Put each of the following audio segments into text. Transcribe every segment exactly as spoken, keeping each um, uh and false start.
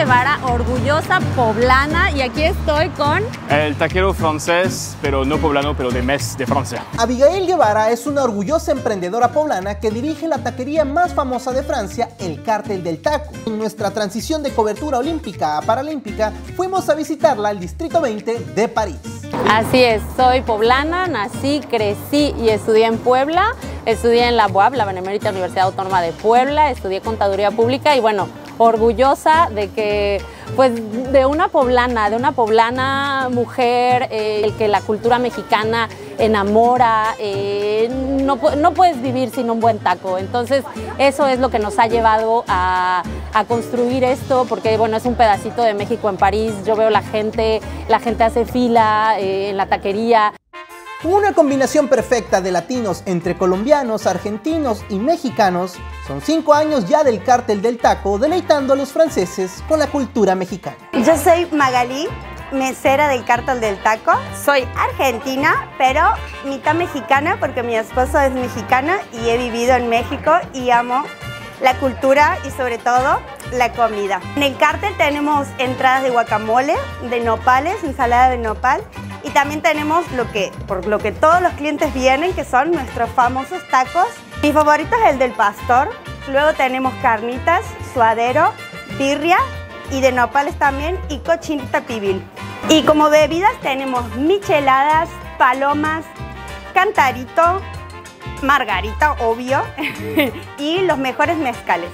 Guevara, orgullosa poblana, y aquí estoy con... El taquero francés, pero no poblano, pero de Metz, de Francia. Abigail Guevara es una orgullosa emprendedora poblana que dirige la taquería más famosa de Francia, el Cártel del Taco. En nuestra transición de cobertura olímpica a paralímpica, fuimos a visitarla al Distrito veinte de París. Así es, soy poblana, nací, crecí y estudié en Puebla. Estudié en la B U A P, la Benemérita Universidad Autónoma de Puebla, estudié Contaduría Pública y bueno, orgullosa de que, pues, de una poblana, de una poblana mujer, eh, el que la cultura mexicana enamora, eh, no, no puedes vivir sin un buen taco. Entonces, eso es lo que nos ha llevado a, a construir esto, porque, bueno, es un pedacito de México en París. Yo veo la gente, la gente hace fila eh, en la taquería. Una combinación perfecta de latinos entre colombianos, argentinos y mexicanos. Son cinco años ya del Cártel del Taco, deleitando a los franceses con la cultura mexicana. Yo soy Magalí, mesera del Cártel del Taco. Soy argentina, pero mitad mexicana porque mi esposo es mexicano y he vivido en México y amo la cultura y sobre todo la comida. En el Cártel tenemos entradas de guacamole, de nopales, ensalada de nopal. Y también tenemos lo que, por lo que todos los clientes vienen, que son nuestros famosos tacos. Mi favorito es el del pastor. Luego tenemos carnitas, suadero, birria y de nopales también y cochinita pibil. Y como bebidas tenemos micheladas, palomas, cantarito, margarita, obvio, y los mejores mezcales.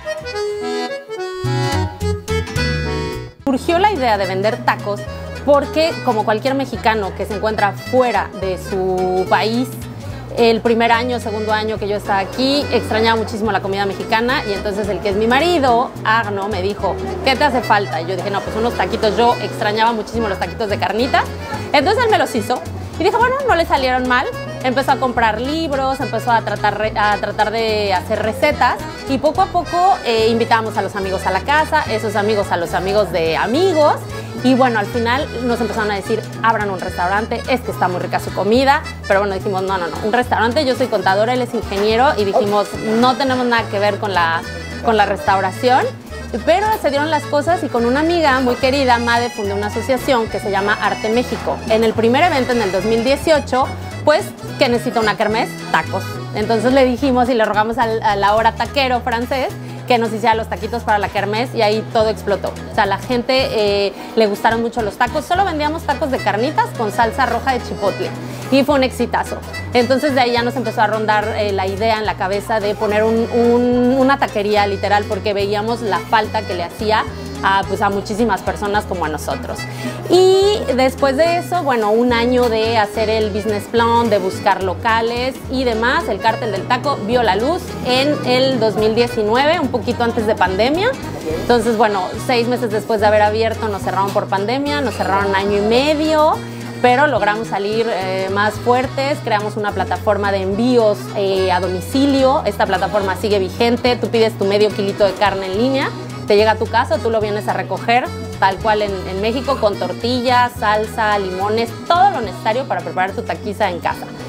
Surgió la idea de vender tacos porque, como cualquier mexicano que se encuentra fuera de su país, el primer año, segundo año que yo estaba aquí, extrañaba muchísimo la comida mexicana y entonces el que es mi marido, Arno, me dijo, ¿qué te hace falta? Y yo dije, no, pues unos taquitos. Yo extrañaba muchísimo los taquitos de carnitas. Entonces él me los hizo y dije, bueno, no le salieron mal. Empezó a comprar libros, empezó a tratar, a tratar de hacer recetas y poco a poco eh, invitábamos a los amigos a la casa, esos amigos a los amigos de amigos. Y bueno, al final nos empezaron a decir, abran un restaurante, es que está muy rica su comida. Pero bueno, dijimos, no, no, no, un restaurante, yo soy contadora, él es ingeniero. Y dijimos, no tenemos nada que ver con la, con la restauración. Pero se dieron las cosas y con una amiga muy querida, Made, fundé una asociación que se llama Arte México. En el primer evento, en el dos mil dieciocho, pues, ¿qué necesita una kermés? Tacos. Entonces le dijimos y le rogamos al, al ahora taquero francés que nos hiciera los taquitos para la kermés y ahí todo explotó. O sea, a la gente eh, le gustaron mucho los tacos. Solo vendíamos tacos de carnitas con salsa roja de chipotle y fue un exitazo. Entonces de ahí ya nos empezó a rondar eh, la idea en la cabeza de poner un, un, una taquería literal porque veíamos la falta que le hacía a, pues, a muchísimas personas como a nosotros. Y después de eso, bueno, un año de hacer el business plan, de buscar locales y demás, el Cártel del Taco vio la luz en el dos mil diecinueve, un poquito antes de pandemia. Entonces, bueno, seis meses después de haber abierto nos cerraron por pandemia, nos cerraron un año y medio, pero logramos salir eh, más fuertes, creamos una plataforma de envíos eh, a domicilio. Esta plataforma sigue vigente, tú pides tu medio kilito de carne en línea, te llega a tu casa, tú lo vienes a recoger tal cual en, en México con tortillas, salsa, limones, todo lo necesario para preparar tu taquiza en casa.